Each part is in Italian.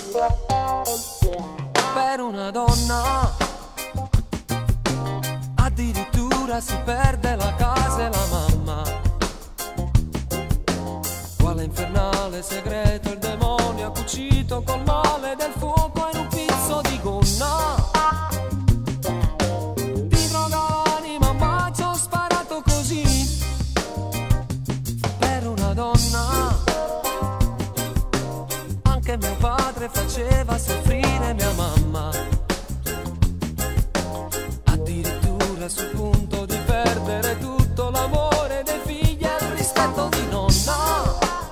Per una donna addirittura si perde la casa e la mamma. Quale infernale segreto il demonio ha cucito col male del fuoco in un pizzo di gonna. Ti droga l'anima ma ci ho sparato così. Per una donna anche mio padre faceva soffrire mia mamma, addirittura sul punto di perdere tutto l'amore dei figli e il rispetto di nonna.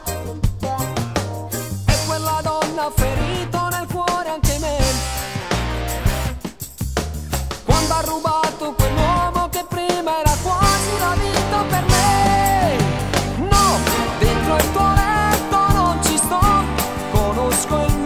E quella donna ha ferito nel cuore anche me, quando ha rubato quell'uomo che prima era quasi una vita per me. No, dentro il tuo letto non ci sto, conosco il